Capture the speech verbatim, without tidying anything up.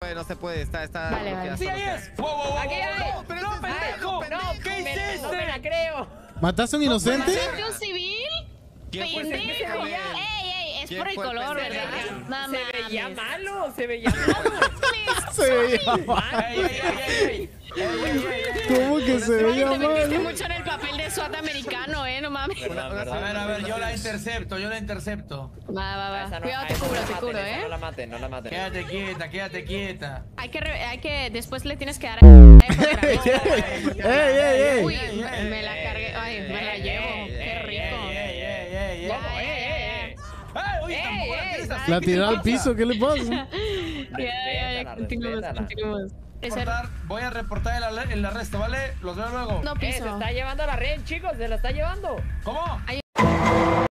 puede, no se puede. Está, está. Vale, vale. ¡Sí, ahí es! ¡Wow, wow, wow! ¡Aquí hay! ¡No, pero ¡No, ese es pendejo! pendejo! ¡No! ¿Qué me- hiciste? ¡No me la creo! ¿Mataste a un inocente? ¿Mataste a un civil? ¿Quién fue ese Pendejo. pendejo? Ey, ey, es ¿Quién por el fue el color, pendejo? ¿verdad? No Se veía mames. malo, se veía malo. Se veía mal. ¡Ey, ey, ey, ey! ¡Ey, ey, ey, ey! ¿Cómo que se veía Te metiste mal? mucho en el papel de SWAT americano, eh, no mames. Una- una- A ver, a ver, yo la intercepto, yo la intercepto. Va, va, A va. esa no- Cuidado, a te esa no cubro, la te maten, cubro, esa No eh. la maten, no la maten. Quédate quieta, quédate quieta. Hay que, re- hay que, después le tienes que dar a... ¡Ey, ey, ey! Uy, ey, ey, me la cargué, ay, me la llevo, qué rico. ¡Ey, ey, ey, ey, ey! Ya, ¡Eh, ya, eh, eh! ¡Ey, oye, Ey, tampoco la ey, tienes así! La ¿qué te tiró al pasa? piso, ¿qué le pasa? Ya, ya, ya, Respétala, continuemos, respétala. continuemos. Ese Reportar, voy a reportar el, ale- el arresto, ¿vale? Los veo luego. no Eh, se piso. está llevando la red, chicos, se la está llevando. ¿Cómo?